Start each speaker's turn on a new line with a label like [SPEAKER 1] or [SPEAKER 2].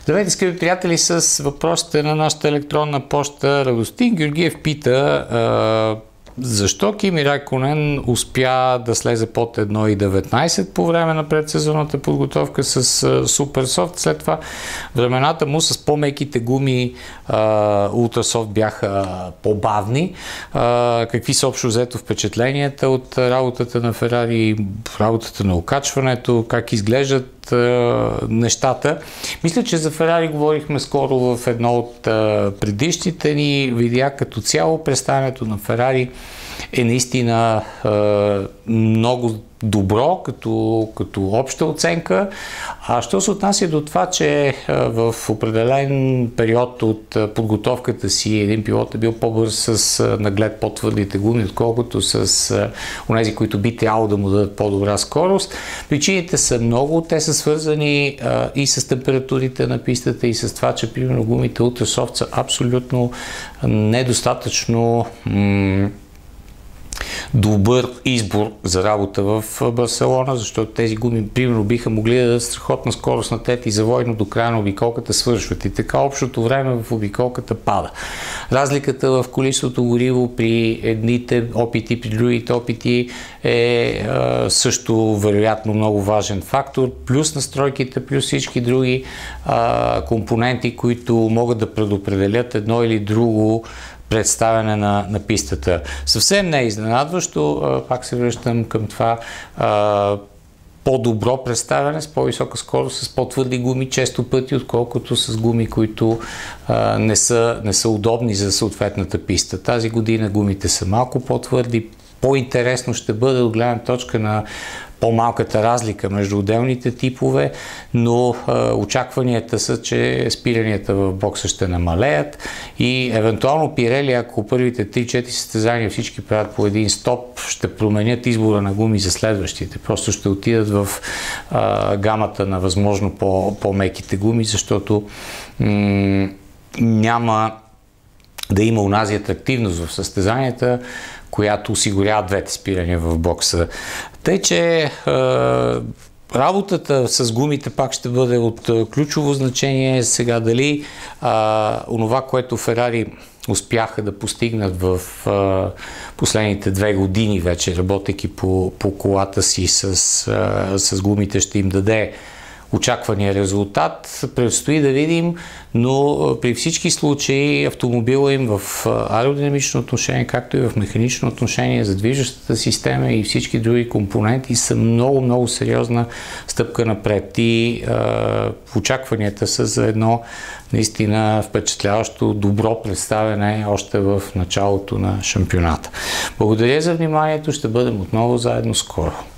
[SPEAKER 1] Здравейте, скъпи приятели, с въпросите на нашата електронна поща. Радостин Георгиев пита защо Кими Райконен успя да слезе под 1,19 по време на предсезонната подготовка с Суперсофт. След това времената му с по-меките гуми Ултрасофт бяха по-бавни. Какви са общо взето впечатленията от работата на Ферари, работата на окачването, как изглеждат нещата. Мисля, че за Ферари говорихме скоро в едно от предишните ни видеа. Като цяло представянето на Ферари е наистина много добро като обща оценка. А що се отнася до това, че в определен период от подготовката си един пилот е бил по-бърз с наглед по-твърдите гуми, отколкото с онези, които би трябвало да му дадат по-добра скорост. Причините са много. Те са свързани и с температурите на пистата, и с това, че примерно гумите Ultrasoft са абсолютно недостатъчно добър избор за работа в Барселона, защото тези гуми, примерно, биха могли да дадат страхотна скорост на тет и завойно до края на обиколката свършват. И така общото време в обиколката пада. Разликата в количеството гориво при едните опити, при другите опити е също вероятно много важен фактор. Плюс настройките, плюс всички други компоненти, които могат да предопределят едно или друго представяне на пистата. Съвсем не е изненадващо, пак се връщам към това по-добро представяне с по-висока скорост, с по-твърди гуми, често пъти, отколкото с гуми, които не са удобни за съответната писта. Тази година гумите са малко по-твърди, по-интересно ще бъде от гледна точка на по-малката разлика между отделните типове, но очакванията са, че спиранията в бокса ще намалеят и евентуално Пирели, ако първите 3-4 състезания всички правят по един стоп, ще променят избора на гуми за следващите. Просто ще отидат в гамата на възможно по-меките гуми, защото няма да има онази атрактивност в състезанията, която осигурява двете спирания в бокса. Тъй, че работата с гумите пак ще бъде от ключово значение. Сега дали онова, което Ферари успяха да постигнат в последните 2 години вече, работейки по колата си с гумите, ще им даде очаквания резултат, предстои да видим, но при всички случаи автомобила им в аеродинамично отношение, както и в механично отношение за движещата система и всички други компоненти са много сериозна стъпка напред и очакванията са за едно наистина впечатляващо добро представяне още в началото на шампионата. Благодаря за вниманието, ще бъдем отново заедно скоро.